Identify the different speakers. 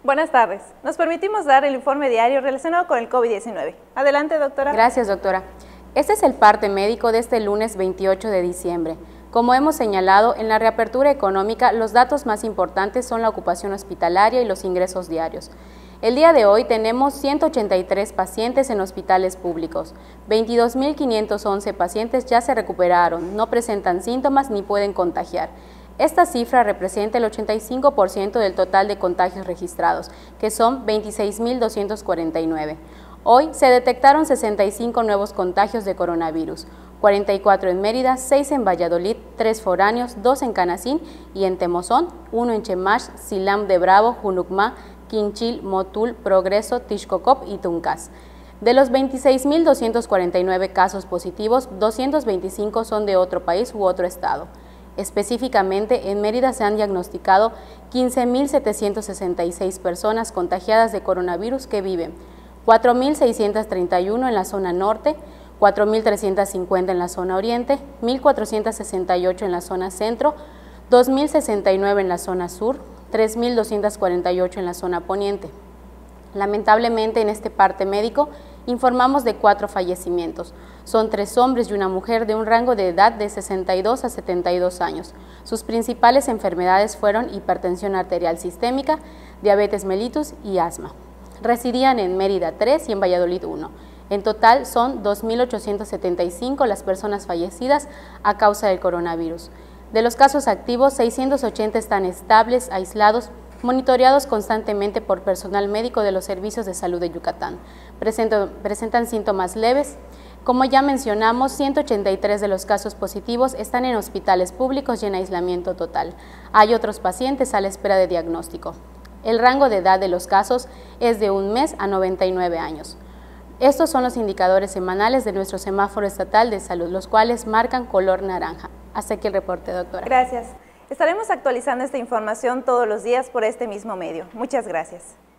Speaker 1: Buenas tardes. Nos permitimos dar el informe diario relacionado con el COVID-19. Adelante, doctora.
Speaker 2: Gracias, doctora. Este es el parte médico de este lunes 28 de diciembre. Como hemos señalado, en la reapertura económica, los datos más importantes son la ocupación hospitalaria y los ingresos diarios. El día de hoy tenemos 183 pacientes en hospitales públicos. 22.511 pacientes ya se recuperaron, no presentan síntomas ni pueden contagiar. Esta cifra representa el 85% del total de contagios registrados, que son 26.249. Hoy se detectaron 65 nuevos contagios de coronavirus, 44 en Mérida, 6 en Valladolid, 3 foráneos, 2 en Canacín y en Temozón, 1 en Chemash, Silam de Bravo, Junucmá, Quinchil, Motul, Progreso, Tixcocop y Tuncas. De los 26.249 casos positivos, 225 son de otro país u otro estado. Específicamente, en Mérida se han diagnosticado 15.766 personas contagiadas de coronavirus que viven 4.631 en la zona norte, 4.350 en la zona oriente, 1.468 en la zona centro, 2.069 en la zona sur, 3.248 en la zona poniente. Lamentablemente, en este parte médico informamos de 4 fallecimientos. Son 3 hombres y una mujer de un rango de edad de 62 a 72 años. Sus principales enfermedades fueron hipertensión arterial sistémica, diabetes mellitus y asma. Residían en Mérida 3 y en Valladolid 1. En total son 2.875 las personas fallecidas a causa del coronavirus. De los casos activos, 680 están estables, aislados, monitoreados constantemente por personal médico de los servicios de salud de Yucatán. Presentan síntomas leves. Como ya mencionamos, 183 de los casos positivos están en hospitales públicos y en aislamiento total. Hay otros pacientes a la espera de diagnóstico. El rango de edad de los casos es de 1 mes a 99 años. Estos son los indicadores semanales de nuestro semáforo estatal de salud, los cuales marcan color naranja. Hasta aquí el reporte, doctora.
Speaker 1: Gracias. Estaremos actualizando esta información todos los días por este mismo medio. Muchas gracias.